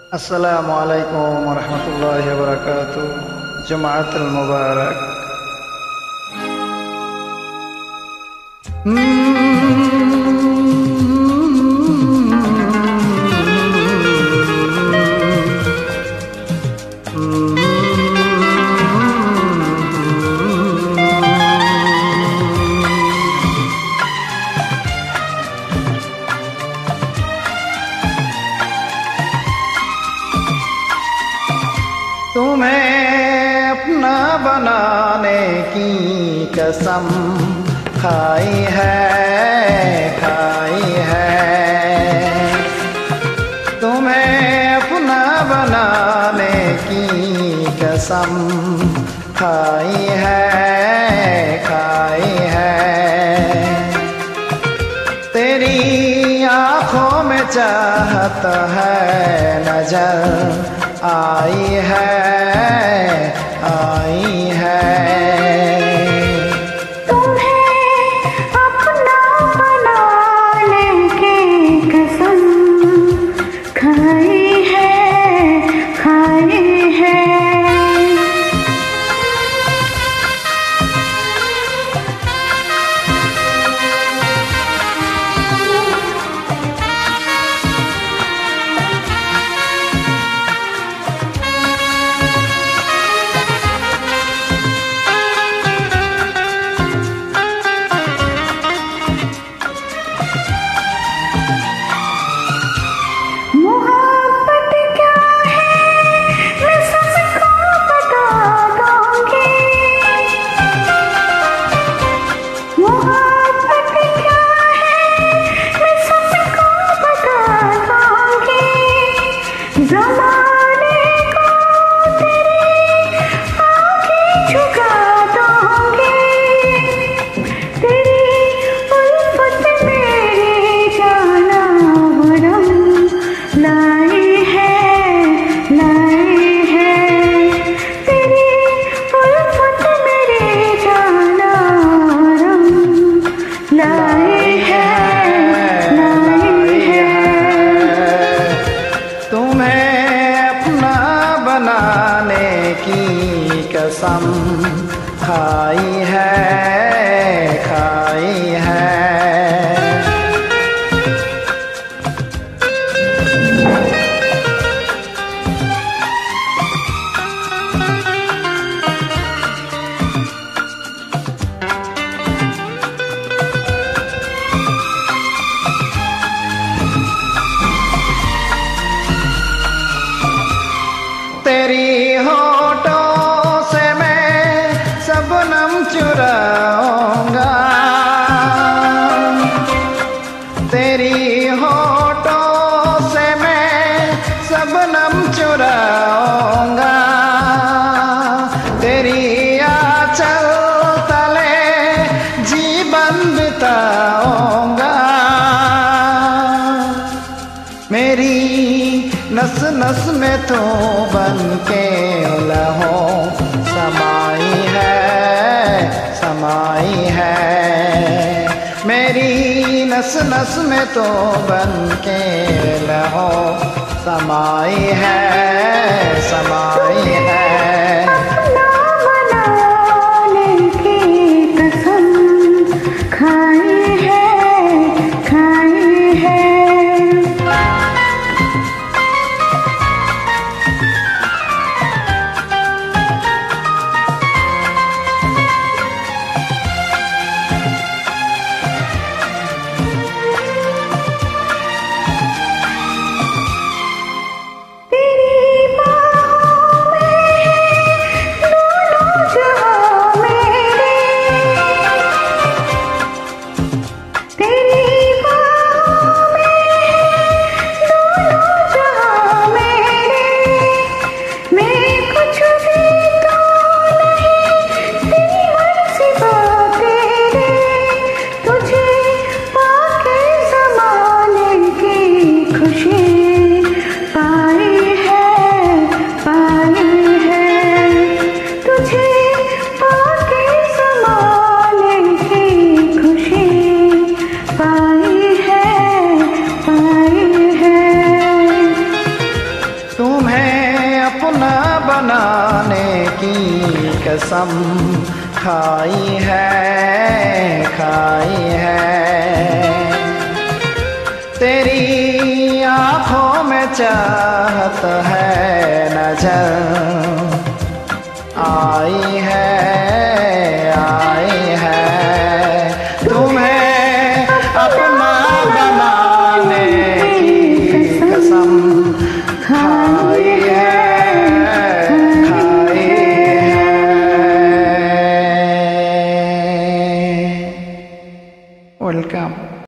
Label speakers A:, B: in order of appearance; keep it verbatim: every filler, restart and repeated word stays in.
A: अस्सलामु अलैकुम वरहमतुल्लाहि वबरकातुह। जुमाअतुल मुबारक। तुम्हें अपना बनाने की कसम खाई है खाई है। तुम्हें अपना बनाने की कसम खाई है खाई है। तेरी आँखों में चाहत है नजर आई है आई है।
B: तुम्हें अपना बनाने की कसम खाई है खाई है।
A: की कसम खाई है खाई है। तेरी होठों से मैं शबनम चुराऊंगा। तेरी होठों से मैं शबनम चुराऊंगा। तेरी आंचल तले जीवन बिताऊंगा। मेरी नस नस में तो बन के लहों समाई है समाई है। मेरी नस नस में तो बन के लहों समाई है समाई है।
B: अपना बनाने की कसम खाई है खाई है। तेरी बाहों
A: बनाने की कसम खाई है, खाई है। तेरी आँखों में चाहत है नजर आई है, आई है। तुम्हें अपना बनाने की कसम खाई है,